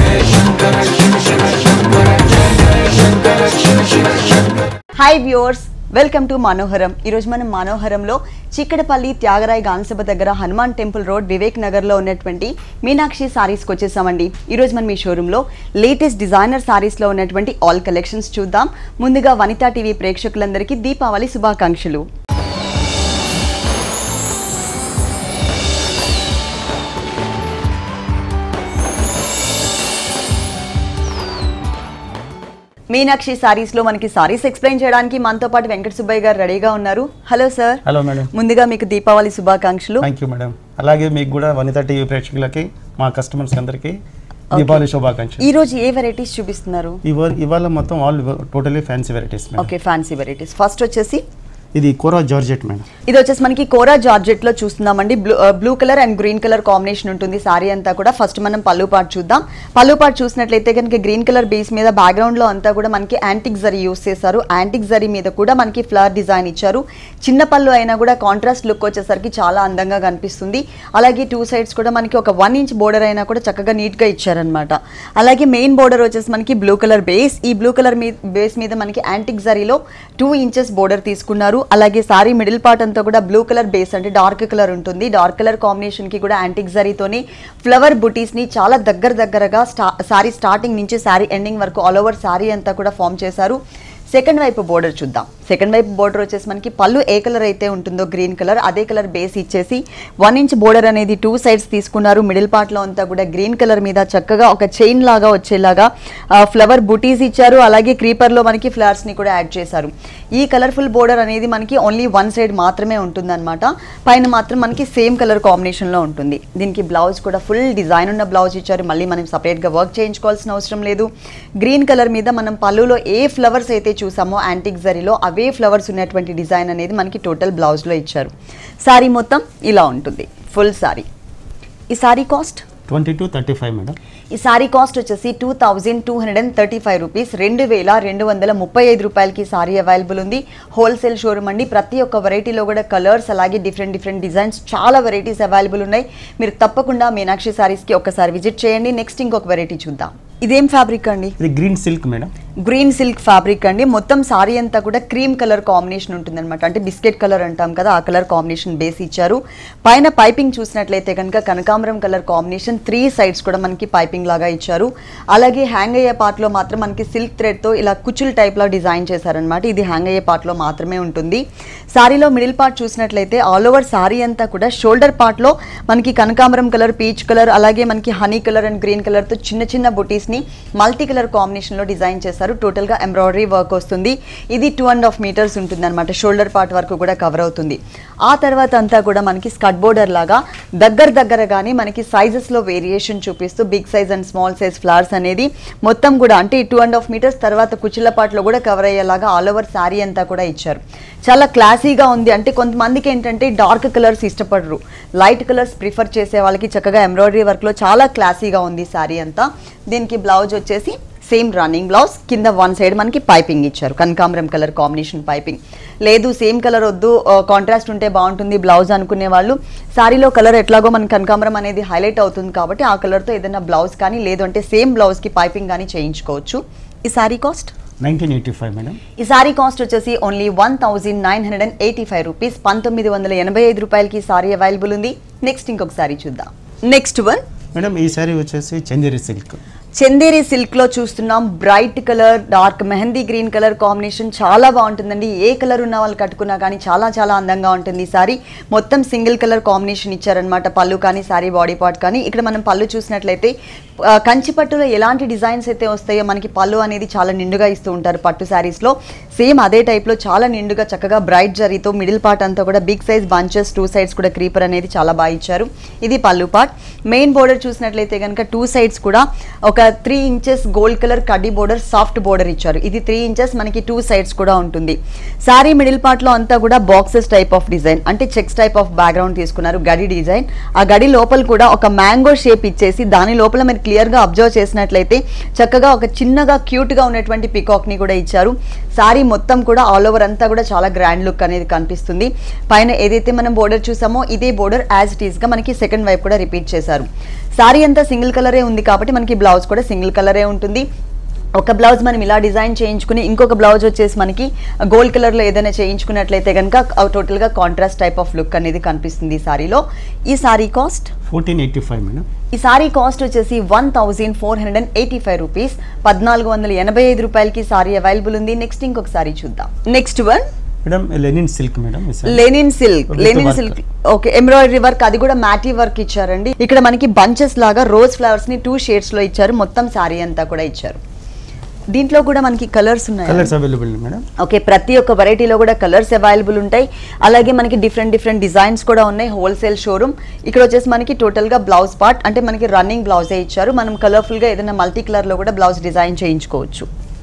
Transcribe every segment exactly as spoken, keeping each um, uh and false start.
Hi viewers, welcome to Manoharam. ఈ రోజు మనం మనోహరంలో చిక్కడపల్లి త్యాగరాయ గానసభ దగ్గర హనుమాన్ టెంపుల్ రోడ్ వివేక్ నగర్ లో ఉన్నటువంటి మీనాక్షి సారీస్ కి వచ్చేసామండి. ఈ రోజు మనం ఈ షోరూమ్ లో లేటెస్ట్ డిజైనర్ సారీస్ లో ఉన్నటువంటి ఆల్ కలెక్షన్స్ చూద్దాం. ముందుగా వనితా టీవీ ప్రేక్షకులందరికీ దీపావళి శుభాకాంక్షలు. మీనాక్షి సారీస్ లో మనకి సారీస్ ఎక్స్ప్లెయిన్ చేయడానికి మనతో పాటు వెంకట సుబ్బయ్య గారు రెడీగా ఉన్నారు. Hello sir. Hello madam. ముందుగా మీకు దీపావళి శుభాకాంక్షలు. Thank you madam. అలాగే మీకు కూడా వనితా టీవీ ప్రేక్షకులకి మా కస్టమర్స్ అందరికి దీపావళి శుభాకాంక్షలు. ఈ రోజు ఏ వెరైటీస్ చూపిస్తున్నారు? ఇవాళ మొత్తం all totally fancy varieties. Okay, fancy varieties. First వచ్చేసి ఇది కోరా జార్జెట్ మేడం. ఇది వచ్చేసి మనకి కోరా జార్జెట్ లో చూస్తున్నామండి. Blue blue colour and green colour combination ఉంటుంది సారీ అంతా కూడా. ఫస్ట్ మనం పళ్ళు పార్ట్ చూద్దాం. పళ్ళు పార్ట్ చూసినట్లయితే కనుక గ్రీన్ కలర్ బేస్ మీద బ్యాక్గ్రౌండ్ లో అంతా కూడా మనకి యాంటిక్ జరీ యూస్ చేశారు. యాంటిక్ జరీ మీద కూడా మనకి ఫ్లవర్ డిజైన్ ఇచ్చారు. చిన్న పళ్ళు అయినా కూడా కాంట్రాస్ట్ లుక్ వచ్చేసరికి చాలా అందంగా కనిపిస్తుంది. అలాగే టూ సైడ్స్ కూడా మనకి ఒక వన్ ఇంచ్ బోర్డర్ అయినా కూడా చక్కగా నీట్ గా ఇచ్చారనమాట. అలాగే మెయిన్ బోర్డర్ వచ్చేసి మనకి బ్లూ కలర్ బేస్. ఈ బ్లూ కలర్ బేస్ మీద మనకి యాంటిక్ జరీలో టూ ఇంచెస్ బోర్డర్ తీసుకున్నారు. అలాగే సారీ మిడిల్ పార్ట్ అంతా కూడా బ్లూ కలర్ బేస్ అంటే డార్క్ కలర్ ఉంటుంది. డార్క్ కలర్ కాంబినేషన్ కి కూడా యాంటిక్ జరీతోని ఫ్లవర్ బుటీస్ ని చాలా దగ్గర దగ్గరగా సారీ స్టార్టింగ్ నుంచి సారీ ఎండింగ్ వరకు ఆల్ ఓవర్ సారీ అంతా కూడా ఫామ్ చేశారు. సెకండ్ వైపు బోర్డర్ చూద్దాం. సెకండ్ వైపు బోర్డర్ వచ్చేసి మనకి పళ్ళు ఏ కలర్ అయితే ఉంటుందో గ్రీన్ కలర్, అదే కలర్ బేస్ ఇచ్చేసి వన్ ఇంచ్ బోర్డర్ అనేది టూ సైడ్స్ తీసుకున్నారు. మిడిల్ పార్ట్ లో అంతా కూడా గ్రీన్ కలర్ మీద చక్కగా ఒక చైన్ లాగా వచ్చేలాగా ఫ్లవర్ బుటీస్ ఇచ్చారు. అలాగే క్రీపర్ లో మనకి ఫ్లవర్స్ ని కూడా యాడ్ చేశారు. ఈ కలర్ఫుల్ బోర్డర్ అనేది మనకి ఓన్లీ వన్ సైడ్ మాత్రమే ఉంటుంది అనమాట. పైన మాత్రం మనకి సేమ్ కలర్ కాంబినేషన్ లో ఉంటుంది. దీనికి బ్లౌజ్ కూడా ఫుల్ డిజైన్ ఉన్న బ్లౌజ్ ఇచ్చారు. మళ్ళీ మనం సపరేట్ గా వర్క్ చేయించుకోవాల్సిన అవసరం లేదు. గ్రీన్ కలర్ మీద మనం పళ్ళులో ఏ ఫ్లవర్స్ అయితే చూసామో యాంటిక్ జరీలో అవే ఫ్లవర్స్ ఉన్నటువంటి డిజైన్ అనేది మనకి టోటల్ బ్లౌజ్ లో ఇచ్చారు. సారీ మొత్తం ఇలా ఉంటుంది ఫుల్ సారీ. ఈ sari cost twenty two thirty five madam. ఈ సారీ కాస్ట్ వచ్చేసి two thousand two hundred and thirty five rupees రెండు వేల రెండు వందల ముప్పై ఐదు రూపాయలకి సారీ అవైలబుల్ ఉంది. హోల్సేల్ షోరూమ్ అండి. ప్రతి ఒక్క వెరైటీలో కూడా కలర్స్ అలాగే డిఫరెంట్ డిఫరెంట్ డిజైన్స్ చాలా వెరైటీస్ అవైలబుల్ ఉన్నాయి. మీరు తప్పకుండా మీనాక్షి సారీస్కి ఒకసారి విజిట్ చేయండి. నెక్స్ట్ ఇంకొక వెరైటీ చూద్దాం. ఇదేం ఫ్యాబ్రిక్ అండి? ఇది green silk madam. Green silk fabric అండి. మొత్తం సారీ అంతా కూడా క్రీమ్ కలర్ కాంబినేషన్ ఉంటుంది అనమాట. అంటే బిస్కెట్ కలర్ అంటాం కదా, ఆ కలర్ కాంబినేషన్ బేస్ ఇచ్చారు. పైన పైపింగ్ చూసినట్లయితే కనుక కనకాంబరం కలర్ కాంబినేషన్, త్రీ సైడ్స్ కూడా మనకి పైపింగ్ లాగా ఇచ్చారు. అలాగే హ్యాంగ్ అయ్యే పార్ట్ లో మాత్రం మనకి సిల్క్ థ్రెడ్ తో ఇలా కుచుల్ టైప్ లో డిజైన్ చేశారనమాట. ఇది హ్యాంగ్ అయ్యే పార్ట్ లో మాత్రమే ఉంటుంది. సారీలో మిడిల్ పార్ట్ చూసినట్లయితే ఆల్ ఓవర్ సారీ అంతా కూడా షోల్డర్ పార్ట్ లో మనకి కనకాంబరం కలర్, పీచ్ కలర్, అలాగే మనకి honey colour and green colour తో చిన్న చిన్న బుటీస్ ని మల్టీ కలర్ కాంబినేషన్ లో డిజైన్ చేశారు. టోటల్ గా ఎంబ్రాయిడరీ వర్క్ వస్తుంది. ఇది టూ అండ్ హాఫ్ మీటర్స్ ఉంటుంది అనమాట. షోల్డర్ పార్ట్ వరకు కూడా కవర్ అవుతుంది. ఆ తర్వాత అంతా కూడా మనకి స్కర్ట్ బోర్డర్ లాగా దగ్గర దగ్గరగానే మనకి సైజెస్ లో వేరియేషన్ చూపిస్తూ big size and small size flowers అనేది మొత్తం కూడా అంటే టూ అండ్ హాఫ్ మీటర్స్ తర్వాత కుచ్చిళ్ళ పార్ట్ లో కూడా కవర్ అయ్యేలాగా ఆల్ ఓవర్ శారీ అంతా కూడా ఇచ్చారు. చాలా క్లాసీగా ఉంది. అంటే కొంతమందికి ఏంటంటే డార్క్ కలర్స్ ఇష్టపడరు, లైట్ కలర్స్ ప్రిఫర్ చేసే వాళ్ళకి చక్కగా ఎంబ్రాయిడరీ వర్క్ లో చాలా క్లాసీగా ఉంది శారీ అంతా. దీనికి బ్లౌజ్ వచ్చేసి సేమ్ రన్నింగ్ బ్లౌజ్, కింద వన్ సైడ్ మనకి పైపింగ్ ఇచ్చారు, కనకాంబరం కలర్ కాంబినేషన్ పైపింగ్. లేదు సేమ్ కలర్ వద్దు, కాంట్రాస్ట్ ఉంటే బాగుంటుంది బ్లౌజ్ అనుకునే వాళ్ళు, సారీలో కలర్ ఎట్లాగో మనకి కనకాంబరం అనేది హైలైట్ అవుతుంది కాబట్టి ఆ కలర్తో ఏదైనా బ్లౌజ్ కానీ లేదు అంటే సేమ్ బ్లౌజ్కి పైపింగ్ కానీ చేయించుకోవచ్చు. ఈ sari cost nineteen eighty five madam. ఈ సారీ కాస్ట్ వచ్చేసి only one thousand nine hundred and eighty five rupees పంతొమ్మిది వందల ఎనభై ఐదు రూపాయలకి సారీ అవైలబుల్ ఉంది. నెక్స్ట్ ఇంకొక సారీ చూద్దాం. నెక్స్ట్ వన్ మేడం, ఈ సారీ వచ్చేసి చందేరి సిల్క్. చందేరి సిల్క్ లో చూస్తున్నాం. Bright colour, dark mehndi green colour combination చాలా బాగుంటుందండి. ఏ కలర్ ఉన్న వాళ్ళు కట్టుకున్నా కానీ చాలా చాలా అందంగా ఉంటుంది. ఈ సారీ మొత్తం సింగిల్ కలర్ కాంబినేషన్ ఇచ్చారనమాట. పళ్ళు కానీ సారీ బాడీ పార్ట్ కానీ. ఇక్కడ మనం పళ్ళు చూసినట్లయితే కంచి పట్టులో ఎలాంటి డిజైన్స్ అయితే వస్తాయో మనకి పళ్ళు అనేది చాలా నిండుగా ఇస్తూ ఉంటారు పట్టు శారీస్ లో. సేమ్ అదే టైప్ లో చాలా నిండుగా చక్కగా బ్రైట్ జరీతో మిడిల్ పార్ట్ అంతా కూడా big size bunches, two sides కూడా క్రీపర్ అనేది చాలా బాగా ఇచ్చారు. ఇది పళ్ళు పార్ట్. మెయిన్ బోర్డర్ చూసినట్లయితే కనుక టూ సైడ్స్ కూడా ఒక త్రీ ఇంచెస్ గోల్డ్ కలర్ కడ్డీ బోర్డర్, సాఫ్ట్ బోర్డర్ ఇచ్చారు. ఇది త్రీ ఇంచెస్ మనకి టూ సైడ్స్ కూడా ఉంటుంది. సారీ మిడిల్ పార్ట్ లో అంతా కూడా బాక్సెస్ టైప్ ఆఫ్ డిజైన్ అంటే చెక్స్ టైప్ ఆఫ్ బ్యాక్గ్రౌండ్ తీసుకున్నారు. గడి డిజైన్, ఆ గడి లోపల కూడా ఒక మ్యాంగో షేప్ ఇచ్చేసి దాని లోపల మీరు క్లియర్ గా అబ్జర్వ్ చేసినట్లయితే చక్కగా ఒక చిన్నగా క్యూట్ గా ఉన్నటువంటి పికాక్ ని కూడా ఇచ్చారు. సారీ మొత్తం కూడా ఆల్ ఓవర్ అంతా కూడా చాలా గ్రాండ్ లుక్ అనేది కనిపిస్తుంది. పైన ఏదైతే మనం బోర్డర్ చూసామో ఇదే బోర్డర్ యాజ్ ఇట్ ఈస్ గా మనకి సెకండ్ వైపు కూడా రిపీట్ చేశారు. సారీ అంతా సింగిల్ కలరే ఉంది కాబట్టి మనకి బ్లౌజ్ కూడా సింగిల్ కలరే ఉంటుంది. ఒక బ్లౌజ్ మనం ఇలా డిజైన్ చేయించుకుని ఇంకొక బ్లౌజ్ వచ్చేసి మనకి గోల్డ్ కలర్లో ఏదైనా చేయించుకున్నట్లయితే కనుక టోటల్గా కాంట్రాస్ట్ టైప్ ఆఫ్ లుక్ అనేది కనిపిస్తుంది ఈ సారీలో. ఈ sari cost fourteen eighty five madam. ఈ సారీ కాస్ట్ వచ్చేసి one thousand four hundred and eighty five rupees పద్నాలుగు వందల ఎనభై ఐదు రూపాయలకి సారీ అవైలబుల్ ఉంది. నెక్స్ట్ ఇంకొక సారీ చూద్దాం. Next one madam linen silk madam. Linen silk linen silk okay embroidery work, అది కూడా మ్యాటీ వర్క్ ఇచ్చారండి. ఇక్కడ మనకి బంచెస్ లాగా రోజ్ ఫ్లవర్స్ ని టూ షేడ్స్ లో ఇచ్చారు. మొత్తం సారీ అంతా కూడా ఇచ్చారు. దీంట్లో కూడా మనకి కలర్స్ ఉన్నాయి. Colours available madam. ఓకే ప్రతి ఒక్క వెరైటీలో కూడా కలర్స్ అవైలబుల్ ఉంటాయి. అలాగే మనకి డిఫరెంట్ డిఫరెంట్ డిజైన్స్ కూడా ఉన్నాయి. Wholesale showroom. ఇక్కడ వచ్చేసి మనకి టోటల్ గా బ్లౌజ్ పార్ట్ అంటే మనకి రన్నింగ్ బ్లౌజే ఇచ్చారు. మనం కలర్ఫుల్ గా ఏదైనా మల్టీ కలర్ లో కూడా బ్లౌజ్ డిజైన్ చేయించుకోవచ్చు.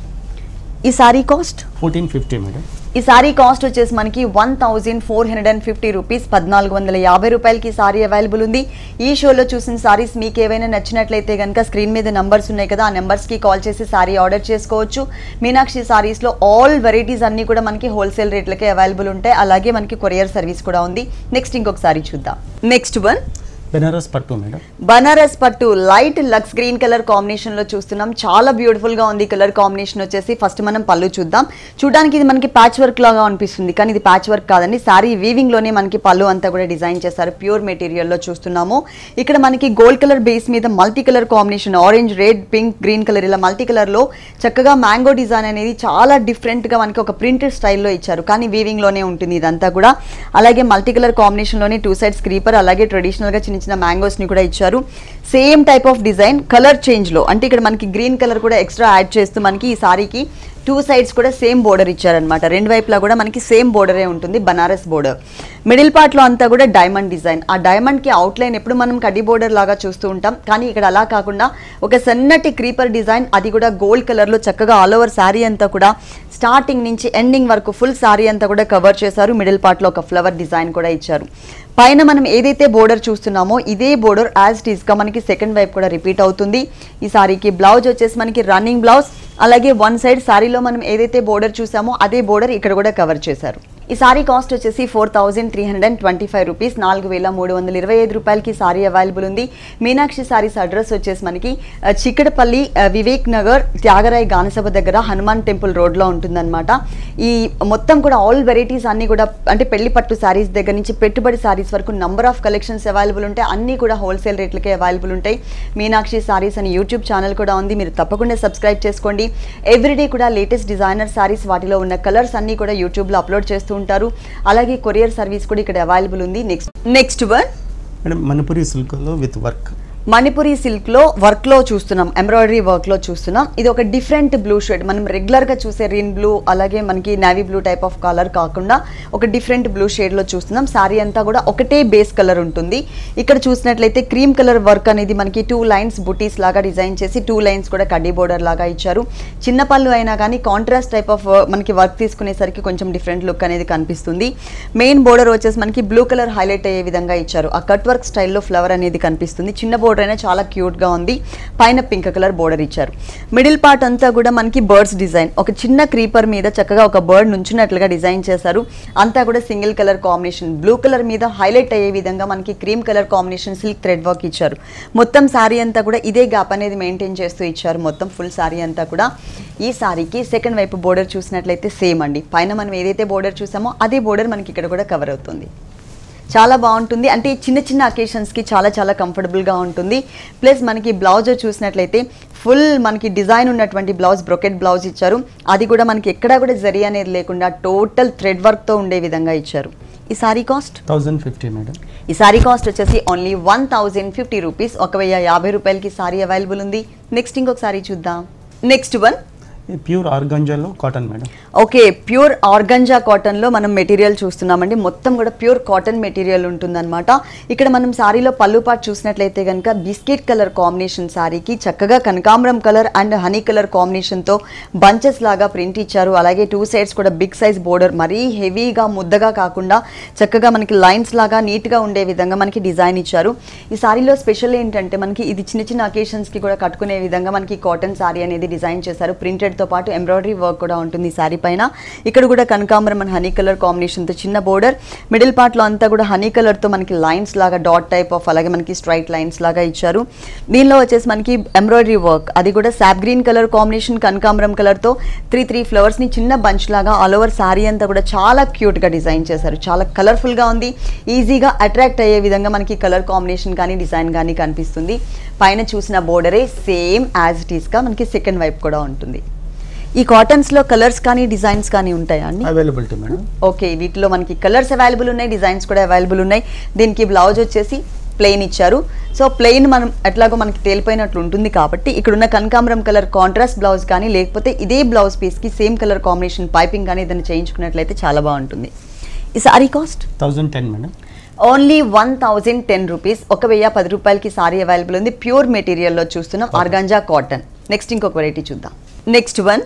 ఈ sari cost fourteen fifty madam. ఈ సారీ కాస్ట్ వచ్చేసి మనకి one thousand four hundred and fifty rupees పద్నాలుగు వందల యాభై రూపాయలకి సారీ అవైలబుల్ ఉంది. ఈ షోలో చూసిన సారీస్ మీకు ఏవైనా నచ్చినట్లయితే కనుక స్క్రీన్ మీద నెంబర్స్ ఉన్నాయి కదా, ఆ నెంబర్స్కి కాల్ చేసి సారీ ఆర్డర్ చేసుకోవచ్చు. మీనాక్షి సారీస్లో ఆల్ వెరైటీస్ అన్నీ కూడా మనకి హోల్సేల్ రేట్లకే అవైలబుల్ ఉంటాయి. అలాగే మనకి కొరియర్ సర్వీస్ కూడా ఉంది. నెక్స్ట్ ఇంకొక సారీ చూద్దాం. నెక్స్ట్ వన్ బనారస్ పట్టు మేడం. బనారస్ పట్టు లైట్ లక్స్ గ్రీన్ కలర్ కాంబినేషన్ లో చూస్తున్నాం. చాలా బ్యూటిఫుల్ గా ఉంది కలర్ కాంబినేషన్ వచ్చేసి. ఫస్ట్ మనం పళ్ళు చూద్దాం. చూడడానికి ఇది మనకి ప్యాచ్ వర్క్ లాగా అనిపిస్తుంది, కానీ ఇది ప్యాచ్ వర్క్ కాదండి. సారీ వీవింగ్ లోనే మనకి పళ్ళు అంతా కూడా డిజైన్ చేశారు. ప్యూర్ మెటీరియల్ లో చూస్తున్నాము. ఇక్కడ మనకి గోల్డ్ కలర్ బేస్ మీద multi colour combination orange, red, pink, green colour ఇలా మల్టీ కలర్ లో చక్కగా మ్యాంగో డిజైన్ అనేది చాలా డిఫరెంట్ గా మనకి ఒక ప్రింటెడ్ స్టైల్లో ఇచ్చారు, కానీ వీవింగ్ లోనే ఉంటుంది ఇదంతా కూడా. అలాగే మల్టీ కలర్ కాంబినేషన్ లోనే టూ సైడ్స్ క్రీపర్, అలాగే ట్రెడిషనల్ గా చిన్న చిన్న మ్యాంగోస్ ని కూడా ఇచ్చారు. Same type of design colour change లో, అంటే ఇక్కడ మనకి గ్రీన్ కలర్ కూడా ఎక్స్ట్రా యాడ్ చేస్తూ మనకి ఈ సారీకి టూ సైడ్స్ కూడా సేమ్ బోర్డర్ ఇచ్చారనమాట. రెండు వైపులా కూడా మనకి సేమ్ బోర్డరే ఉంటుంది, బనారస్ బోర్డర్. మిడిల్ పార్ట్ లో అంతా కూడా డైమండ్ డిజైన్. ఆ డైమండ్ కి అవుట్ లైన్ ఎప్పుడు మనం కడ్డీ బోర్డర్ లాగా చూస్తూ ఉంటాం, కానీ ఇక్కడ అలా కాకుండా ఒక సన్నటి క్రీపర్ డిజైన్, అది కూడా గోల్డ్ కలర్ లో చక్కగా ఆల్ ఓవర్ శారీ అంతా కూడా స్టార్టింగ్ నుంచి ఎండింగ్ వరకు ఫుల్ శారీ అంతా కూడా కవర్ చేశారు. మిడిల్ పార్ట్ లో ఒక ఫ్లవర్ డిజైన్ కూడా ఇచ్చారు. పైన మనం ఏదైతే బోర్డర్ చూస్తున్నామో ఇదే బోర్డర్ యాజ్ ఇట్ ఈస్ గా మనకి సెకండ్ వైపు కూడా రిపీట్ అవుతుంది. ఈ సారీకి బ్లౌజ్ వచ్చేసి మనకి రన్నింగ్ బ్లౌజ్, అలాగే వన్ సైడ్ సారీలో మనం ఏదైతే బోర్డర్ చూసామో అదే బోర్డర్ ఇక్కడ కూడా కవర్ చేశారు. ఈ సారీ కాస్ట్ వచ్చేసి four thousand three hundred and twenty five rupees నాలుగు వేల మూడు వందల ఇరవై ఐదు రూపాయలకి సారీ అవైలబుల్ ఉంది. మీనాక్షి సారీస్ అడ్రస్ వచ్చేసి మనకి చిక్కడపల్లి, వివేక్ నగర్, త్యాగరాయ్ గానసభ దగ్గర హనుమాన్ టెంపుల్ రోడ్ లో ఉంటుందన్నమాట. ఈ మొత్తం కూడా ఆల్ వెరైటీస్ అన్ని కూడా అంటే పెళ్లి పట్టు సారీస్ దగ్గర నుంచి పెట్టుబడి సారీస్ వరకు నంబర్ ఆఫ్ కలెక్షన్స్ అవైలబుల్ ఉంటాయి. అన్ని కూడా హోల్సేల్ రేట్లకే అవైలబుల్ ఉంటాయి. మీనాక్షి సారీస్ అని యూట్యూబ్ ఛానల్ కూడా ఉంది, మీరు తప్పకుండా సబ్స్క్రైబ్ చేసుకోండి. ఎవ్రీడే కూడా లేటెస్ట్ డిజైనర్ సారీస్ వాటిలో ఉన్న కలర్స్ అన్ని కూడా యూట్యూబ్ లో అప్లోడ్ చేస్తూ ఉంటారు. అలాగే కొరియర్ సర్వీస్ కూడా ఇక్కడ అవైలబుల్ ఉంది. Next next one madam Manipuri silk లో విత్ వర్క్. మణిపురి సిల్క్ లో వర్క్ లో చూస్తున్నాం, ఎంబ్రాయిడరీ వర్క్ లో చూస్తున్నాం. ఇది ఒక డిఫరెంట్ బ్లూ షేడ్. మనం రెగ్యులర్ గా చూసే రీన్ బ్లూ, అలాగే మనకి navy blue type of colour కాకుండా ఒక డిఫరెంట్ బ్లూ షేడ్ లో చూస్తున్నాం. సారీ అంతా కూడా ఒకటే బేస్ కలర్ ఉంటుంది. ఇక్కడ చూసినట్లయితే క్రీమ్ కలర్ వర్క్ అనేది మనకి టూ లైన్స్ బుటీస్ లాగా డిజైన్ చేసి టూ లైన్స్ కూడా కడ్డీ బోర్డర్ లాగా ఇచ్చారు. చిన్న పళ్ళు అయినా కానీ కాంట్రాస్ట్ టైప్ ఆఫ్ మనకి వర్క్ తీసుకునేసరికి కొంచెం డిఫరెంట్ లుక్ అనేది కనిపిస్తుంది. మెయిన్ బోర్డర్ వచ్చేసి మనకి బ్లూ కలర్ హైలైట్ అయ్యే విధంగా ఇచ్చారు. ఆ కట్ వర్క్ స్టైల్లో ఫ్లవర్ అనేది కనిపిస్తుంది. చిన్న బోర్డర్ అయినా చాలా క్యూట్ గా ఉంది. పైన పింక్ కలర్ బోర్డర్ ఇచ్చారు. మిడిల్ పార్ట్ అంతా కూడా మనకి బర్డ్స్ డిజైన్, ఒక చిన్న క్రీపర్ మీద చక్కగా ఒక బర్డ్ నుంచున్నట్లుగా డిజైన్ చేశారు. అంతా కూడా single colour combination, blue colour మీద హైలైట్ అయ్యే విధంగా మనకి cream colour combination silk thread work ఇచ్చారు. మొత్తం శారీ అంతా కూడా ఇదే గ్యాప్ అనేది మెయింటైన్ చేస్తూ ఇచ్చారు. మొత్తం ఫుల్ శారీ అంతా కూడా. ఈ శారీకి సెకండ్ వైపు బోర్డర్ చూసినట్లయితే సేమ్ అండి. పైన మనం ఏదైతే బోర్డర్ చూసామో అదే బోర్డర్ మనకి ఇక్కడ కూడా కవర్ అవుతుంది. చాలా బాగుంటుంది, అంటే చిన్న చిన్న అకేషన్స్కి చాలా చాలా కంఫర్టబుల్గా ఉంటుంది. ప్లస్ మనకి బ్లౌజ్ చూసినట్లయితే ఫుల్ మనకి డిజైన్ ఉన్నటువంటి బ్లౌజ్, బ్రొకెట్ బ్లౌజ్ ఇచ్చారు. అది కూడా మనకి ఎక్కడా కూడా జరీ అనేది లేకుండా టోటల్ థ్రెడ్ వర్క్తో ఉండే విధంగా ఇచ్చారు. ఈ sari cost thousand fifty madam. ఈ సారీ కాస్ట్ వచ్చేసి only one thousand fifty rupees ఒక వెయ్యి యాభై రూపాయలకి సారీ అవైలబుల్ ఉంది. నెక్స్ట్ ఇంకొక సారీ చూద్దాం. నెక్స్ట్ వన్ ప్యూర్ ఆర్గంజాలో cotton madam. Okay, pure organza cotton లో మనం మెటీరియల్ చూస్తున్నామండి. మొత్తం కూడా ప్యూర్ కాటన్ మెటీరియల్ ఉంటుందన్నమాట. ఇక్కడ మనం సారీలో పళ్ళు పార్ట్ చూసినట్లయితే కనుక బిస్కెట్ కలర్ కాంబినేషన్ సారీకి చక్కగా కనకాంబరం colour and honey colour combination తో బంచెస్ లాగా ప్రింట్ ఇచ్చారు. అలాగే టూ సైడ్స్ కూడా బిగ్ సైజ్ బోర్డర్, మరీ హెవీగా ముద్దగా కాకుండా చక్కగా మనకి లైన్స్ లాగా నీట్ గా ఉండే విధంగా మనకి డిజైన్ ఇచ్చారు. ఈ సారీలో స్పెషల్ ఏంటంటే మనకి ఇది చిన్న చిన్న అకేషన్స్ కి కూడా కట్టుకునే విధంగా మనకి కాటన్ సారీ అనేది డిజైన్ చేశారు. ప్రింటెడ్ తో పాటు ఎంబ్రాయిడరీ వర్క్ కూడా ఉంటుంది సారీ పైన. ఇక్కడ కూడా కనకాంబరం అండ్ హనీ కలర్ కాంబినేషన్ తో చిన్న బోర్డర్, మిడిల్ పార్ట్ లో అంతా కూడా హనీ కలర్ తో మనకి లైన్స్ లాగా డాట్ టైప్ ఆఫ్, అలాగే మనకి స్ట్రైట్ లైన్స్ లాగా ఇచ్చారు. దీనిలో వచ్చేసి మనకి ఎంబ్రాయిడరీ వర్క్, అది కూడా సాప్ గ్రీన్ కలర్ కాంబినేషన్ కనకాంబరం కలర్ తో త్రీ త్రీ ఫ్లవర్స్ ని చిన్న బంచ్ లాగా ఆల్ ఓవర్ సారీ అంతా కూడా చాలా క్యూట్ గా డిజైన్ చేశారు. చాలా కలర్ఫుల్ గా ఉంది, ఈజీగా అట్రాక్ట్ అయ్యే విధంగా మనకి కలర్ కాంబినేషన్ కానీ డిజైన్ కానీ కనిపిస్తుంది. పైన చూసిన బోర్డరే సేమ్ యాజ్ ఇట్ ఈస్ గా మనకి సెకండ్ వైపు కూడా ఉంటుంది. ఈ కాటన్స్ లో కలర్స్ కానీ డిజైన్స్ కానీ ఉంటాయా అండి? Availability madam. ఓకే, వీటిలో మనకి కలర్స్ అవైలబుల్ ఉన్నాయి, డిజైన్స్ కూడా అవైలబుల్ ఉన్నాయి. దీనికి బ్లౌజ్ వచ్చేసి ప్లెయిన్ ఇచ్చారు. సో ప్లెయిన్ మనం ఎట్లాగో మనకి తేలిపోయినట్లు ఉంటుంది కాబట్టి ఇక్కడున్న కనకాంబరం కలర్ కాంట్రాస్ట్ బ్లౌజ్ కానీ లేకపోతే ఇదే బ్లౌజ్ పీస్కి సేమ్ కలర్ కాంబినేషన్ పైపింగ్ కానీ ఏదైనా చేయించుకున్నట్లయితే చాలా బాగుంటుంది. ఈ sari cost thousand ten madam. Only one thousand ten rupees. ఒక వెయ్యి పది రూపాయలకి సారీ అవైలబుల్ ఉంది. ప్యూర్ మెటీరియల్లో చూస్తున్నాం, ఆర్గాంజా కాటన్. నెక్స్ట్ ఇంకొక వెరైటీ చూద్దాం. నెక్స్ట్ వన్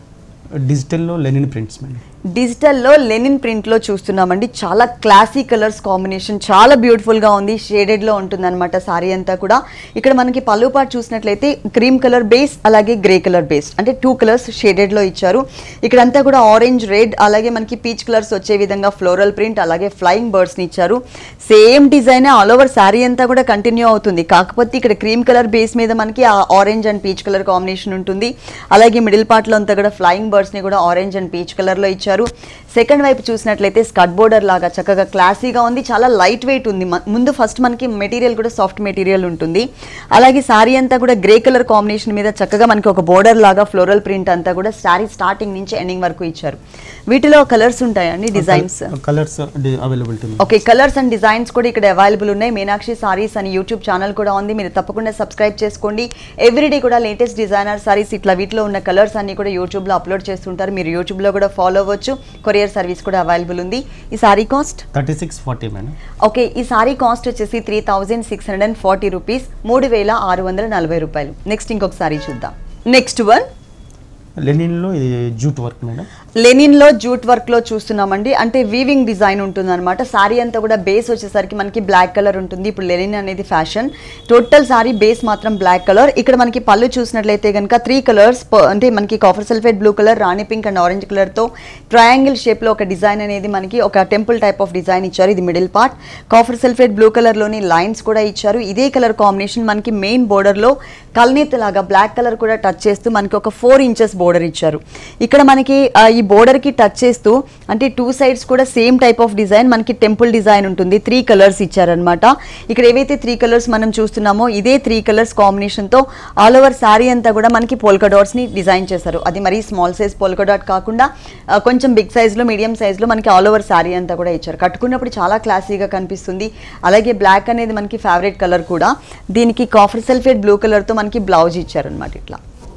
డిజిటల్లో లెనిన్ ప్రింట్స్ మేడం. డిజిటల్లో లెనిన్ ప్రింట్లో చూస్తున్నామండి. చాలా క్లాసీ కలర్స్ కాంబినేషన్, చాలా బ్యూటిఫుల్గా ఉంది. షేడెడ్లో ఉంటుంది అనమాట సారీ అంతా కూడా. ఇక్కడ మనకి పళ్ళు పార్ట్ చూసినట్లయితే క్రీమ్ కలర్ బేస్ అలాగే గ్రే కలర్ బేస్, అంటే టూ కలర్స్ షేడెడ్లో ఇచ్చారు. ఇక్కడంతా కూడా ఆరెంజ్, రెడ్ అలాగే మనకి పీచ్ కలర్స్ వచ్చే విధంగా ఫ్లోరల్ ప్రింట్ అలాగే ఫ్లయింగ్ బర్డ్స్ని ఇచ్చారు. Same design all over sari అంతా కూడా కంటిన్యూ అవుతుంది. కాకపోతే ఇక్కడ క్రీమ్ కలర్ బేస్ మీద మనకి ఆ orange and peach colour combination ఉంటుంది. అలాగే మిడిల్ పార్ట్లో అంతా కూడా ఫ్లయింగ్ బర్డ్స్ని కూడా ఆరెంజ్ అండ్ పీచ్ కలర్లో ఇచ్చారు. సెకండ్ వైపు చూసినట్లయితే స్కర్ట్ బోర్డర్ లాగా చక్కగా క్లాసీగా ఉంది, చాలా లైట్ వెయిట్ ఉంది. ముందు ఫస్ట్ మనకి మెటీరియల్ కూడా సాఫ్ట్ మెటీరియల్ ఉంటుంది. అలాగే సారీ అంతా కూడా గ్రే కలర్ కాంబినేషన్ మీద చక్కగా మనకి ఒక బోర్డర్ లాగా ఫ్లోరల్ ప్రింట్ అంతా కూడా సారీ స్టార్టింగ్ నుంచి ఎండింగ్ వరకు ఇచ్చారు. వీటిలో కలర్స్ ఉంటాయండి, designs colours availability. Okay, colours and designs కూడా ఇక్కడ అవైలబుల్ ఉన్నాయి. మీనాక్షి సారీస్ అని యూట్యూబ్ ఛానల్ కూడా ఉంది, మీరు తప్పకుండా సబ్స్క్రైబ్ చేసుకోండి. ఎవ్రీడే కూడా లేటెస్ట్ డిజైనర్ సారీస్ ఇట్లా వీటిలో ఉన్న కలర్స్ అన్ని కూడా యూట్యూబ్లో అప్లోడ్ చేస్తుంటారు. మీరు యూట్యూబ్లో కూడా ఫాలో అవ్వచ్చు. కొరియర్ సర్వీస్ కూడా అవైలబుల్ ఉంది. ఈ sari cost thirty six forty madam. Okay, ఈ సారీ కాస్ట్ వచ్చేసి three thousand six hundred and forty rupees, మూడు వేల ఆరు వందల నలభై రూపాయలు. నెక్స్ట్ ఇంకొక సారీ చూద్దాం. నెక్స్ట్ వన్ లెనిన్లో ఇది జూట్ వర్క్ మేడం. లెనిన్లో జూట్ వర్క్లో చూస్తున్నామండి. అంటే వీవింగ్ డిజైన్ ఉంటుంది అనమాట. సారీ అంతా కూడా బేస్ వచ్చేసరికి మనకి బ్లాక్ కలర్ ఉంటుంది. ఇప్పుడు లెనిన్ అనేది ఫ్యాషన్. టోటల్ సారీ బేస్ మాత్రం బ్లాక్ కలర్. ఇక్కడ మనకి పళ్ళు చూసినట్లయితే కనుక త్రీ కలర్స్, అంటే మనకి copper sulphate blue colour, rani pink and orange కలర్తో ట్రయాంగిల్ షేప్లో ఒక డిజైన్ అనేది మనకి ఒక టెంపుల్ టైప్ ఆఫ్ డిజైన్ ఇచ్చారు. ఇది middle part. Copper sulphate blue కలర్లోని లైన్స్ కూడా ఇచ్చారు. ఇదే కలర్ కాంబినేషన్ మనకి మెయిన్ బోర్డర్లో కల్నేత్ లాగా బ్లాక్ కలర్ కూడా టచ్ చేస్తూ మనకి ఒక ఫోర్ ఇంచెస్ బోర్డర్ ఇచ్చారు. ఇక్కడ మనకి ఈ బోర్డర్ కి టచ్ చేస్తూ అంటే టూ సైడ్స్ కూడా సేమ్ టైప్ ఆఫ్ డిజైన్ మనకి టెంపుల్ డిజైన్ ఉంటుంది. త్రీ కలర్స్ ఇచ్చారనమాట. ఇక్కడ ఏవైతే త్రీ కలర్స్ మనం చూస్తున్నామో ఇదే త్రీ కలర్స్ కాంబినేషన్ తో ఆల్ ఓవర్ సారీ అంతా కూడా మనకి పోల్కా డాట్స్ ని డిజైన్ చేశారు. అది మరి స్మాల్ సైజ్ పోల్కా డాట్ కాకుండా కొంచెం బిగ్ సైజ్ లో, మీడియం సైజ్ లో మనకి ఆల్ ఓవర్ సారీ అంతా కూడా ఇచ్చారు. కట్టుకున్నప్పుడు చాలా క్లాసీగా కనిపిస్తుంది. అలాగే బ్లాక్ అనేది మనకి ఫేవరెట్ కలర్ కూడా. దీనికి కాఫర్ సల్ఫేట్ బ్లూ కలర్ తో మనకి బ్లౌజ్ ఇచ్చారనమాట. ఇట్లా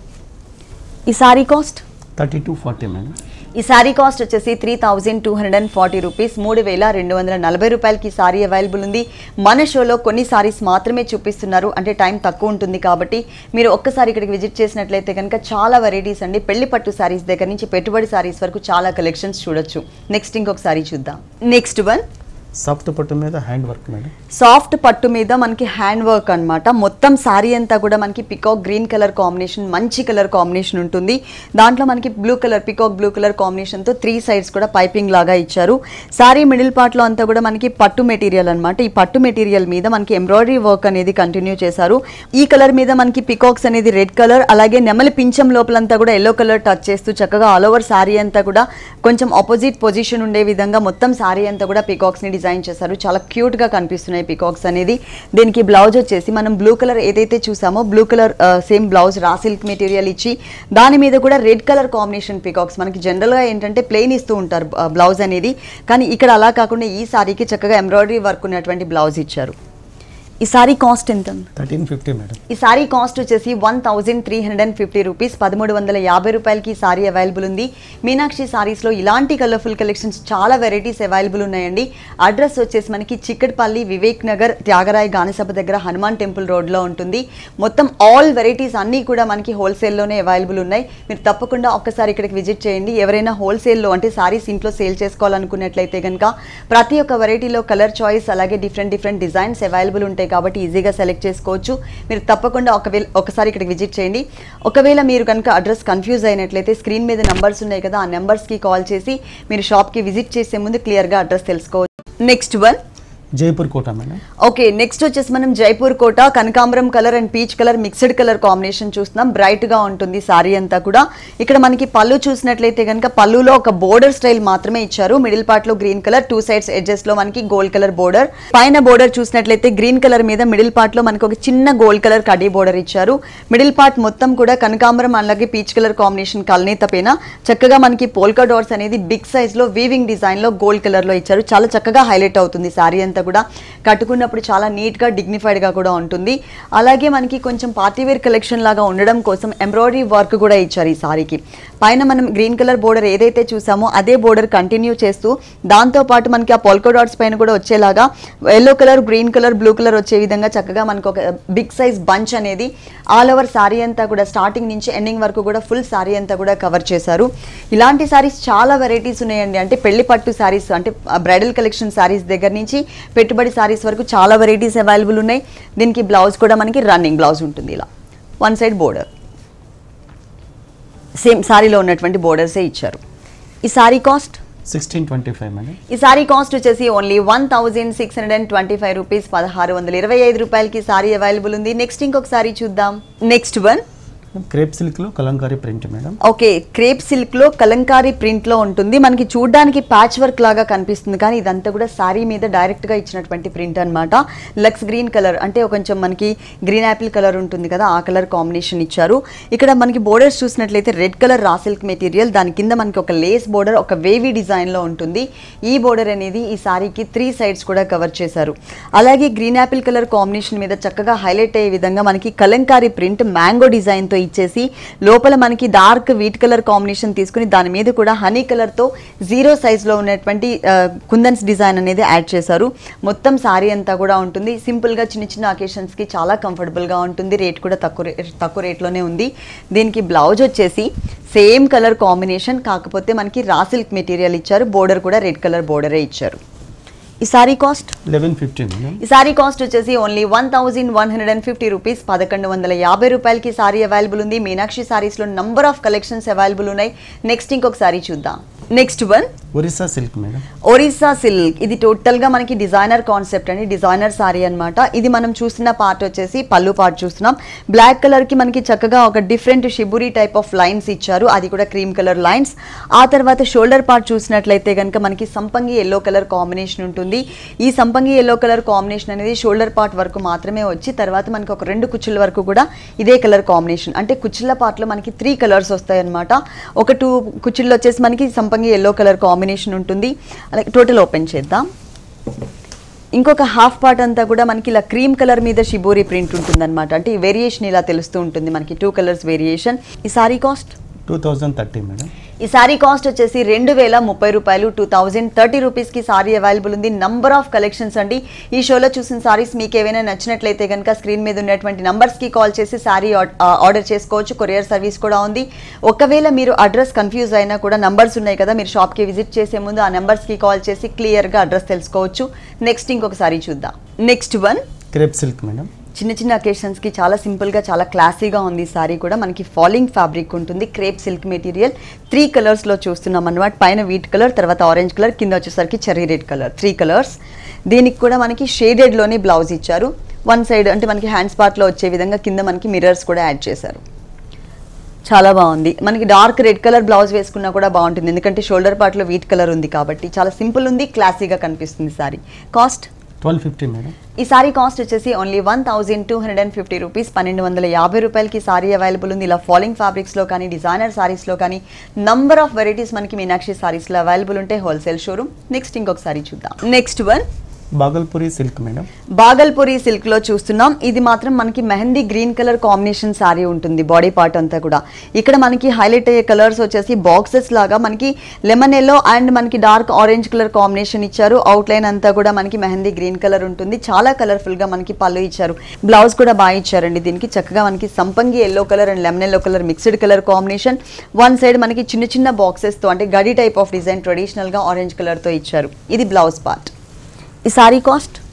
ఈ sari cost thirty two forty madam. ఈ సారీ కాస్ట్ వచ్చేసి three thousand two hundred and forty rupees, మూడు వేల రెండు వందల నలభై రూపాయలకి సారీ అవైలబుల్ ఉంది. మన షోలో కొన్ని సారీస్ మాత్రమే చూపిస్తున్నారు, అంటే టైం తక్కువ ఉంటుంది కాబట్టి మీరు ఒక్కసారి ఇక్కడికి విజిట్ చేసినట్లయితే కనుక చాలా వెరైటీస్ అండి. పెళ్లి పట్టు సారీస్ దగ్గర నుంచి పెట్టుబడి సారీస్ వరకు చాలా కలెక్షన్స్ చూడొచ్చు. నెక్స్ట్ ఇంకొక సారీ చూద్దాం. నెక్స్ట్ వన్ సాఫ్ట్ పట్టు మీద హ్యాండ్ వర్క్ మేడం. సాఫ్ట్ పట్టు మీద మనకి హ్యాండ్ వర్క్ అనమాట. మొత్తం సారీ అంతా కూడా మనకి పికాక్ గ్రీన్ కలర్ కాంబినేషన్, మంచి కలర్ కాంబినేషన్ ఉంటుంది. దాంట్లో మనకి blue colour, peacock blue colour కాంబినేషన్తో త్రీ సైడ్స్ కూడా పైపింగ్ లాగా ఇచ్చారు. సారీ మిడిల్ పార్ట్లో అంతా కూడా మనకి పట్టు మెటీరియల్ అనమాట. ఈ పట్టు మెటీరియల్ మీద మనకి ఎంబ్రాయిడరీ వర్క్ అనేది కంటిన్యూ చేశారు. ఈ కలర్ మీద మనకి పికాక్స్ అనేది రెడ్ కలర్, అలాగే నెమలి పింఛం లోపలంతా కూడా ఎల్లో కలర్ టచ్ చేస్తూ చక్కగా ఆల్ ఓవర్ సారీ అంతా కూడా కొంచెం ఆపోజిట్ పొజిషన్ ఉండే విధంగా మొత్తం సారీ అంతా కూడా పికాక్స్ ని డిజైన్ చేశారు. చాలా క్యూట్ గా కనిపిస్తున్నాయి పికాక్స్ అనేది. దీనికి బ్లౌజ్ వచ్చేసి మనం బ్లూ కలర్ ఏదైతే చూసామో blue colour same blouse raw silk material ఇచ్చి దాని మీద కూడా రెడ్ కలర్ కాంబినేషన్ పికాక్స్. మనకి జనరల్ గా ఏంటంటే ప్లెయిన్ ఇస్తూ ఉంటారు బ్లౌజ్ అనేది, కానీ ఇక్కడ అలా కాకుండా ఈ సారీకి చక్కగా ఎంబ్రాయిడరీ వర్క్ ఉన్నటువంటి బ్లౌజ్ ఇచ్చారు. ఈ సారీ కాస్ట్ ఎంత? Thirteen fifty madam. ఈ సారీ కాస్ట్ వచ్చేసి one thousand three hundred and fifty rupees, పదమూడు వందల యాభై రూపాయలకి ఈ సారీ అవైలబుల్ ఉంది. మీనాక్షి సారీస్లో ఇలాంటి కలర్ఫుల్ కలెక్షన్స్ చాలా వెరైటీస్ అవైలబుల్ ఉన్నాయండి. అడ్రస్ వచ్చేసి మనకి చిక్కడపల్లి, వివేక్ నగర్, త్యాగరాయ గానసభ దగ్గర హనుమాన్ టెంపుల్ రోడ్లో ఉంటుంది. మొత్తం ఆల్ వెరైటీస్ అన్నీ కూడా మనకి హోల్సేల్లోనే అవైలబుల్ ఉన్నాయి. మీరు తప్పకుండా ఒక్కసారి ఇక్కడికి విజిట్ చేయండి. ఎవరైనా హోల్సేల్లో అంటే సారీస్ ఇంట్లో సేల్ చేసుకోవాలనుకున్నట్లయితే కనుక ప్రతి ఒక్క వెరైటీలో కలర్ చాయిస్ అలాగే డిఫరెంట్ డిఫరెంట్ డిజైన్స్ అవైలబుల్ ఉంటాయి ఉంటాయి కాబట్టి ఈజీగా సెలెక్ట్ చేసుకోవచ్చు. మీరు తప్పకుండా ఒకవేళ ఒకసారి ఇక్కడికి విజిట్ చేయండి. ఒకవేళ మీరు కనుక అడ్రస్ కన్ఫ్యూజ్ అయినట్లయితే స్క్రీన్ మీద నెంబర్స్ ఉన్నాయి కదా, ఆ నెంబర్స్కి కాల్ చేసి మీరు షాప్కి విజిట్ చేసే ముందు క్లియర్గా అడ్రస్ తెలుసుకోవచ్చు. Next one Jaipur Kota madam. Okay, next వచ్చేసి మనం జైపూర్ కోట కనకాంబరం colour and peach colour mixed colour combination చూస్తున్నాం. బ్రైట్ గా ఉంటుంది సారీ అంతా కూడా. ఇక్కడ మనకి పళ్ళు చూసినట్లయితే కనుక పళ్ళులో ఒక బోర్డర్ స్టైల్ మాత్రమే ఇచ్చారు. మిడిల్ పార్ట్ లో green colour, two sides edges లో మనకి గోల్డ్ కలర్ బోర్డర్. పైన బోర్డర్ చూసినట్లయితే గ్రీన్ కలర్ మీద మిడిల్ పార్ట్ లో మనకి ఒక చిన్న గోల్డ్ కలర్ కడీ బోర్డర్ ఇచ్చారు. మిడిల్ పార్ట్ మొత్తం కూడా కనకాంబరం అలాగే పీచ్ కలర్ కాంబినేషన్ కల్నేత పైన చక్కగా మనకి పోల్కా డాట్స్ అనేది బిగ్ సైజ్ లో వీవింగ్ డిజైన్ లో గోల్డ్ కలర్ లో ఇచ్చారు. చాలా చక్కగా హైలైట్ అవుతుంది సారీ అంతా కూడా. కట్టుకున్నప్పుడు చాలా నీట్ గా డిగ్నిఫైడ్ గా కూడా ఉంటుంది. అలాగే మనకి కొంచెం పార్టీవేర్ కలెక్షన్ లాగా ఉండడం కోసం ఎంబ్రాయిడరీ వర్క్ కూడా ఇచ్చారు ఈ సారీకి. పైన మనం గ్రీన్ కలర్ బోర్డర్ ఏదైతే చూసామో అదే బోర్డర్ కంటిన్యూ చేస్తూ దాంతో పాటు మనకి ఆ పోల్కా డాట్స్ పైన కూడా వచ్చేలాగా yellow colour, green colour, blue colour వచ్చే విధంగా చక్కగా మనకు ఒక బిగ్ సైజ్ బంచ్ అనేది ఆల్ ఓవర్ సారీ అంతా కూడా స్టార్టింగ్ నుంచి ఎండింగ్ వరకు కూడా ఫుల్ సారీ అంతా కూడా కవర్ చేశారు. ఇలాంటి సారీస్ చాలా వెరైటీస్ ఉన్నాయండి. అంటే పెళ్లి పట్టు సారీస్, అంటే బ్రైడల్ కలెక్షన్ సారీస్ దగ్గర నుంచి పెట్టుబడి సారీస్ వరకు చాలా వెరైటీస్ అవైలబుల్ ఉన్నాయి. దీనికి బ్లౌజ్ కూడా మనకి రన్నింగ్ బ్లౌజ్ ఉంటుంది. ఇలా వన్ సైడ్ బోర్డర్ సేమ్ సారీలో ఉన్నటువంటి బోర్డర్సే ఇచ్చారు. ఈ sari cost sixteen twenty five madam. ఈ సారీ కాస్ట్ వచ్చేసి only one thousand six hundred and twenty five rupees పదహారు వందల ఇరవై ఐదు రూపాయలకి సారీ అవైలబుల్ ఉంది. నెక్స్ట్ ఇంకొక సారీ చూద్దాం. నెక్స్ట్ వన్ క్రేప్ సిల్క్ లో Kalamkari print madam. Okay, crepe silk లో కలంకారీ ప్రింట్ లో ఉంటుంది. మనకి చూడడానికి ప్యాచ్ వర్క్ లాగా కనిపిస్తుంది కానీ ఇదంతా కూడా సారీ మీద డైరెక్ట్ గా ఇచ్చినటువంటి ప్రింట్ అన్నమాట. లక్స్ గ్రీన్ కలర్, అంటే కొంచెం మనకి గ్రీన్ యాపిల్ కలర్ ఉంటుంది కదా, ఆ కలర్ కాంబినేషన్ ఇచ్చారు. ఇక్కడ మనకి బోర్డర్స్ చూసినట్లయితే red colour raw silk material, దాని కింద మనకి ఒక లేస్ బోర్డర్, ఒక వేవీ డిజైన్ లో ఉంటుంది. ఈ బోర్డర్ అనేది ఈ సారీకి త్రీ సైడ్స్ కూడా కవర్ చేశారు. అలాగే గ్రీన్ యాపిల్ కలర్ కాంబినేషన్ మీద చక్కగా హైలైట్ అయ్యే విధంగా మనకి కలంకారీ ప్రింట్ మ్యాంగో డిజైన్ తో ఇచ్చేసి లోపల మనకి డార్క్ వీట్ కలర్ కాంబినేషన్ తీసుకుని దాని మీద కూడా హనీ కలర్ తో జీరో సైజ్ లో ఉన్నటువంటి కుందన్స్ డిజైన్ అనేది యాడ్ చేశారు. మొత్తం సారీ అంతా కూడా ఉంటుంది. సింపుల్ గా చిన్న చిన్న అకేషన్స్ కి చాలా కంఫర్టబుల్ గా ఉంటుంది. రేట్ కూడా తక్కువ తక్కువ రేట్ లోనే ఉంది. దీనికి బ్లౌజ్ వచ్చేసి సేమ్ కలర్ కాంబినేషన్, కాకపోతే మనకి రా సిల్క్ మెటీరియల్ ఇచ్చారు. బోర్డర్ కూడా రెడ్ కలర్ బోర్డరే ఇచ్చారు. ఈ సారీ కాస్ట్ లెవెన్ ఫిఫ్టీ. ఈ సారీ కాస్ట్ వచ్చేసి only one thousand one hundred and fifty rupees పదకొండు వందల యాభై రూపాయలకి సారీ అవైలబుల్ ఉంది. మీనాక్షి సారీస్ లో నంబర్ ఆఫ్ కలెక్షన్స్ అవైలబుల్ ఉన్నాయి. నెక్స్ట్ ఇంకొక సారీ చూద్దాం. Next one Orissa silk madam. Orissa silk, ఇది టోటల్ గా మనకి డిజైనర్ కాన్సెప్ట్ అండి, డిజైనర్ సారీ అన్నమాట. ఇది మనం చూస్తున్న పార్ట్ వచ్చేసి పళ్ళు పార్ట్ చూస్తున్నాం. బ్లాక్ కలర్ కి మనకి చక్కగా ఒక different shibori type of lines ఇచ్చారు, అది కూడా క్రీమ్ కలర్ లైన్స్. ఆ తర్వాత షోల్డర్ పార్ట్ చూసినట్లయితే కనుక మనకి సంపంగి ఎల్లో కలర్ కాంబినేషన్ ఉంటుంది. ఈ సంపంగి ఎల్లో కలర్ కాంబినేషన్ అనేది షోల్డర్ పార్ట్ వరకు మాత్రమే వచ్చి తర్వాత మనకి ఒక రెండు కుచ్చుల వరకు కూడా ఇదే కలర్ కాంబినేషన్. అంటే కుచ్చుల పార్ట్ లో మనకి త్రీ కలర్స్ వస్తాయి అనమాట. ఒక టూ కుచ్చుల్లో వచ్చేసి మనకి సంపంగి ఎల్లో కలర్ కాంబినేషన్ ఉంటుంది. అలాగే టోటల్ ఓపెన్ చేద్దాం. ఇంకొక హాఫ్ పార్ట్ అంతా కూడా మనకి ఇలా క్రీమ్ కలర్ మీద షిబోరి ప్రింట్ ఉంటుంది అనమాట. అంటే ఈ వేరియేషన్ ఇలా తెలుస్తూ ఉంటుంది మనకి, టూ కలర్స్ వేరియేషన్. ఈ sari cost two thousand thirty madam. ఈ సారీ కాస్ట్ వచ్చేసి రెండు వేల ముప్పై రూపాయలు టూ థౌజండ్ థర్టీ రూపీస్కి సారీ అవైలబుల్ ఉంది. నంబర్ ఆఫ్ కలెక్షన్స్ అండి. ఈ షోలో చూసిన సారీస్ మీకు ఏవైనా నచ్చినట్లయితే కనుక స్క్రీన్ మీద ఉన్నటువంటి నంబర్స్కి కాల్ చేసి సారీ ఆర్డర్ చేసుకోవచ్చు. కొరియర్ సర్వీస్ కూడా ఉంది. ఒకవేళ మీరు అడ్రస్ కన్ఫ్యూజ్ అయినా కూడా నంబర్స్ ఉన్నాయి కదా, మీరు షాప్కి విజిట్ చేసే ముందు ఆ నెంబర్స్కి కాల్ చేసి క్లియర్గా అడ్రస్ తెలుసుకోవచ్చు. నెక్స్ట్ ఇంకొక సారీ చూద్దాం. Next one crepe silk madam. చిన్న చిన్న అకేషన్స్కి చాలా సింపుల్గా చాలా క్లాసీగా ఉంది. ఈ సారీ కూడా మనకి ఫాలింగ్ ఫ్యాబ్రిక్ ఉంటుంది. క్రేప్ సిల్క్ మెటీరియల్ త్రీ కలర్స్లో చూస్తున్నాం అన్నమాట. పైన వీట్ కలర్, తర్వాత ఆరెంజ్ కలర్, కింద వచ్చేసరికి cherry red colour, three colours. దీనికి కూడా మనకి షేడెడ్లోనే బ్లౌజ్ ఇచ్చారు. వన్ సైడ్ అంటే మనకి హ్యాండ్స్ పార్ట్లో వచ్చే విధంగా కింద మనకి మిర్రర్స్ కూడా యాడ్ చేశారు. చాలా బాగుంది. మనకి డార్క్ రెడ్ కలర్ బ్లౌజ్ వేసుకున్నా కూడా బాగుంటుంది, ఎందుకంటే షోల్డర్ పార్ట్లో వీట్ కలర్ ఉంది కాబట్టి. చాలా సింపుల్ ఉంది, క్లాసీగా కనిపిస్తుంది sari. Cost twelve fifty madam. ఈ సారీ కాస్ట్ వచ్చేసి only one thousand two hundred and fifty rupees పన్నెండు వందల యాభై రూపాయలకి సారీ అవైలబుల్ ఉంది. ఇలా ఫాలింగ్ ఫ్యాబ్రిక్స్లో కానీ డిజైనర్ సారీస్లో కానీ నంబర్ ఆఫ్ వెరైటీస్ మనకి మీనాక్షి సారీస్లో అవైలబుల్ ఉంటాయి, హోల్సేల్ షోరూమ్. నెక్స్ట్ ఇంకొక సారీ చూద్దాం. Next one Bhagalpuri silk madam. Bhagalpuri silk లో చూస్తున్నాం. ఇది మాత్రం మనకి mehndi green colour combination sari ఉంటుంది. బాడీ పార్ట్ అంతా కూడా ఇక్కడ మనకి హైలైట్ అయ్యే కలర్స్ వచ్చేసి బాక్సెస్ లాగా మనకి లెమన్ ఎల్లో అండ్ మనకి డార్క్ ఆరెంజ్ కలర్ కాంబినేషన్ ఇచ్చారు. అవుట్ లైన్ అంతా కూడా మనకి మెహందీ గ్రీన్ కలర్ ఉంటుంది. చాలా కలర్ఫుల్ గా మనకి పళ్ళు ఇచ్చారు. బ్లౌజ్ కూడా బాగా ఇచ్చారండి. దీనికి చక్కగా మనకి సంపంగి yellow colour and lemon yellow colour mixed colour combination. One side మనకి చిన్న చిన్న బాక్సెస్ తో అంటే గడి టైప్ ఆఫ్ డిజైన్ ట్రెడిషనల్ గా ఆరెంజ్ కలర్ తో ఇచ్చారు. ఇది బ్లౌజ్ పార్ట్. ఈ sari cost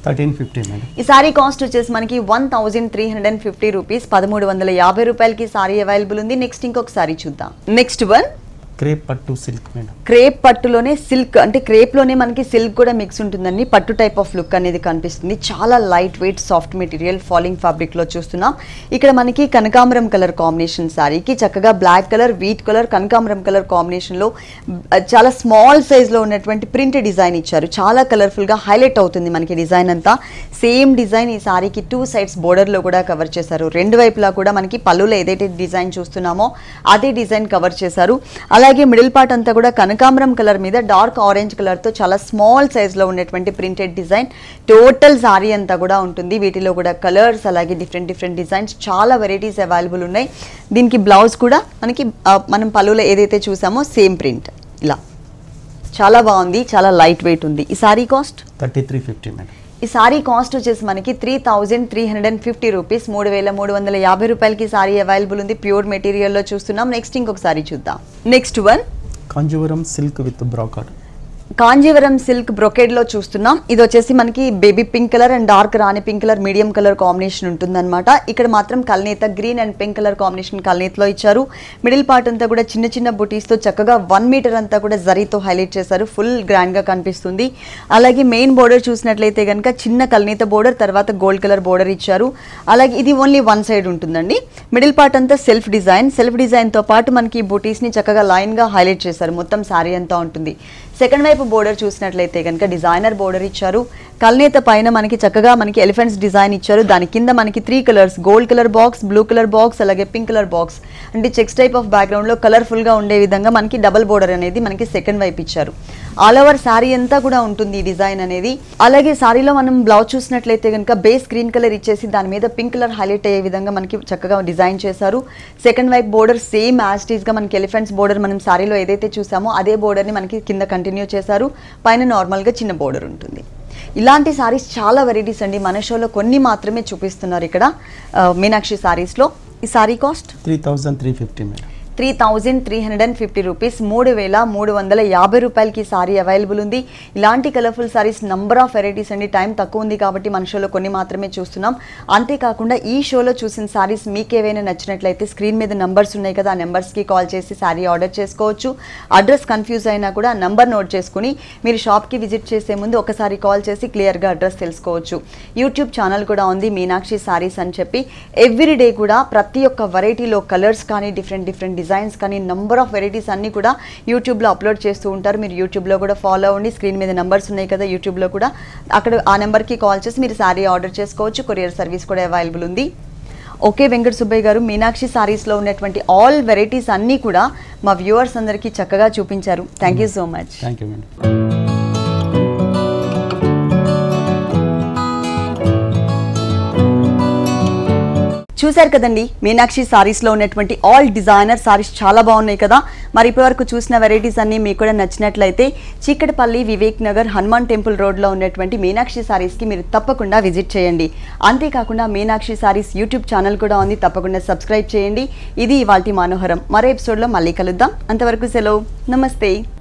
thirteen fifty madam. ఈ సారీ కాస్ట్ వచ్చేసి మనకి one thousand three hundred and fifty rupees పదమూడు వందల యాభై రూపాయలకి సారీ అవైలబుల్ ఉంది. నెక్స్ట్ ఇంకొక సారీ చూద్దాం. నెక్స్ట్ వన్ క్రేప్ పట్టు సిల్క్ మేడం. క్రేప్ పట్టులోనే సిల్క్ అంటే క్రేప్ లోనే మనకి సిల్క్ కూడా మిక్స్ ఉంటుందండి. పట్టు టైప్ ఆఫ్ లుక్ అనేది కనిపిస్తుంది. చాలా light weight soft material falling fabric లో చూస్తున్నాం. ఇక్కడ మనకి కనకాంబరం కలర్ కాంబినేషన్ సారీకి చక్కగా బ్లాక్ కలర్ వీట్ కలర్ కనకాంబరం కలర్ కాంబినేషన్ లో చాలా స్మాల్ సైజ్ లో ఉన్నటువంటి ప్రింట్ డిజైన్ ఇచ్చారు. చాలా కలర్ఫుల్ గా హైలైట్ అవుతుంది మనకి డిజైన్ అంతా. సేమ్ డిజైన్ ఈ సారీకి టూ సైడ్స్ బోర్డర్ లో కూడా కవర్ చేశారు. రెండు వైపులా కూడా మనకి పళ్ళులో ఏదైతే డిజైన్ చూస్తున్నామో అదే డిజైన్ కవర్ చేశారు. అలాగే మిడిల్ పార్ట్ అంతా కూడా కనకాంబరం కలర్ మీద డార్క్ ఆరెంజ్ కలర్ తో చాలా స్మాల్ సైజ్ లో ఉన్నటువంటి ప్రింటెడ్ డిజైన్ టోటల్ సారీ అంతా కూడా ఉంటుంది. వీటిలో కూడా కలర్స్ అలాగే డిఫరెంట్ డిఫరెంట్ డిజైన్స్ చాలా వెరైటీస్ అవైలబుల్ ఉన్నాయి. దీనికి బ్లౌజ్ కూడా మనకి మనం పళ్ళులో ఏదైతే చూసామో సేమ్ ప్రింట్ ఇలా చాలా బాగుంది. చాలా లైట్ వెయిట్ ఉంది. ఈ sari cost thirty three fifty madam. ఈ సారీ కాస్ట్ వచ్చేసి మనకి three thousand three hundred and fifty rupees మూడు వేల మూడు వందల యాభై రూపాయలకి సారీ అవైలబుల్ ఉంది. ప్యూర్ మెటీరియల్లో చూస్తున్నాం. నెక్స్ట్ ఇంకొక సారీ చూద్దాం. Next one Kanjeevaram silk with brocade. Kanjeevaram silk brocade లో చూస్తున్నాం. ఇది వచ్చేసి మనకి baby pink colour and dark rani pink colour medium colour combination ఉంటుందన్నమాట. ఇక్కడ మాత్రం కల్నేత green and pink colour combination కల్నేతలో ఇచ్చారు. మిడిల్ పార్ట్ అంతా కూడా చిన్న చిన్న బుటీస్ తో చక్కగా వన్ మీటర్ అంతా కూడా జరీతో హైలైట్ చేశారు. ఫుల్ గ్రాండ్ గా కనిపిస్తుంది. అలాగే మెయిన్ బోర్డర్ చూసినట్లయితే కనుక చిన్న కల్నేత బోర్డర్ తర్వాత గోల్డ్ కలర్ బోర్డర్ ఇచ్చారు. అలాగే ఇది ఓన్లీ వన్ సైడ్ ఉంటుందండి. మిడిల్ పార్ట్ అంతా సెల్ఫ్ డిజైన్ సెల్ఫ్ డిజైన్ తో పాటు మనకి బుటీస్ ని చక్కగా లైన్ గా హైలైట్ చేశారు. మొత్తం సారీ అంతా ఉంటుంది. సెకండ్ వైపు బోర్డర్ చూసినట్లయితే కనుక డిజైనర్ బోర్డర్ ఇచ్చారు. కల్నేత పైన మనకి చక్కగా మనకి ఎలిఫెంట్స్ డిజైన్ ఇచ్చారు. దాని కింద మనకి three colours gold colour box blue colour box అలాగే పింక్ కలర్ బాక్స్ అంటే చెక్స్ టైప్ ఆఫ్ బ్యాక్గ్రౌండ్ లో కలర్ఫుల్ గా ఉండే విధంగా మనకి డబల్ బోర్డర్ అనేది మనకి సెకండ్ వైపు ఇచ్చారు. ఆల్ ఓవర్ సారీ అంతా కూడా ఉంటుంది ఈ డిజైన్ అనేది. అలాగే సారీలో మనం బ్లౌజ్ చూసినట్లయితే కనుక బేస్ గ్రీన్ కలర్ ఇచ్చేసి దాని మీద పింక్ కలర్ హైలైట్ అయ్యే విధంగా మనకి చక్కగా డిజైన్ చేశారు. సెకండ్ వైపు బోర్డర్ సేమ్ యాజ్ టీజ్ గా మనకి ఎలిఫెంట్స్ బోర్డర్ మనం సారీలో ఏదైతే చూసామో అదే బోర్డర్ ని మనకి కింద కంటిన్యూ చేశారు. పైన నార్మల్ గా చిన్న బోర్డర్ ఉంటుంది. ఇలాంటి సారీస్ చాలా వెరైటీస్ అండి. మన షోలో కొన్ని మాత్రమే చూపిస్తున్నారు ఇక్కడ మీనాక్షి సారీస్ లో. ఈ sari cost three thousand three fifty madam. Three thousand three hundred and fifty rupees మూడు వేల మూడు వందల యాభై రూపాయలకి సారీ అవైలబుల్ ఉంది. ఇలాంటి colourful saris number of varieties అండి. టైం తక్కువ ఉంది కాబట్టి మన షోలో కొన్ని మాత్రమే చూస్తున్నాం. అంతేకాకుండా ఈ షోలో చూసిన సారీస్ మీకు ఏవైనా నచ్చినట్లయితే స్క్రీన్ మీద నంబర్స్ ఉన్నాయి కదా, ఆ నెంబర్స్కి కాల్ చేసి సారీ ఆర్డర్ చేసుకోవచ్చు. అడ్రస్ కన్ఫ్యూజ్ అయినా కూడా నంబర్ నోట్ చేసుకుని మీరు షాప్కి విజిట్ చేసే ముందు ఒకసారి కాల్ చేసి క్లియర్గా అడ్రస్ తెలుసుకోవచ్చు. యూట్యూబ్ ఛానల్ కూడా ఉంది మీనాక్షి సారీస్ అని చెప్పి. ఎవ్రీ డే కూడా ప్రతి ఒక్క వెరైటీలో కలర్స్ కానీ డిఫరెంట్ డిఫరెంట్ డిజైన్స్ కానీ నంబర్ ఆఫ్ వెరైటీస్ అన్ని కూడా యూట్యూబ్లో అప్లోడ్ చేస్తూ ఉంటారు. మీరు యూట్యూబ్లో కూడా ఫాలో అవ్వండి. స్క్రీన్ మీద నెంబర్స్ ఉన్నాయి కదా యూట్యూబ్లో కూడా, అక్కడ ఆ నెంబర్కి కాల్ చేసి మీరు శారీ ఆర్డర్ చేసుకోవచ్చు. కొరియర్ సర్వీస్ కూడా అవైలబుల్ ఉంది. ఓకే వెంకట సుబ్బయ్య గారు, మీనాక్షి సారీస్లో ఉన్నటువంటి ఆల్ వెరైటీస్ అన్నీ కూడా మా వ్యూవర్స్ అందరికీ చక్కగా చూపించారు. Thank you so much. Thank you madam. చూశారు కదండి మీనాక్షి సారీస్లో ఉన్నటువంటి ఆల్ డిజైనర్ సారీస్ చాలా బాగున్నాయి కదా. మరి ఇప్పటివరకు చూసిన వెరైటీస్ అన్నీ మీకు కూడా నచ్చినట్లయితే చీకటిపల్లి వివేక్ నగర్ హనుమాన్ టెంపుల్ రోడ్లో ఉన్నటువంటి మీనాక్షి సారీస్కి మీరు తప్పకుండా విజిట్ చేయండి. అంతేకాకుండా మీనాక్షి సారీస్ యూట్యూబ్ ఛానల్ కూడా ఉంది, తప్పకుండా సబ్స్క్రైబ్ చేయండి. ఇది ఇవాల్టి మనోహరం. మరో ఎపిసోడ్లో మళ్ళీ కలుద్దాం. అంతవరకు సెలవు, నమస్తే.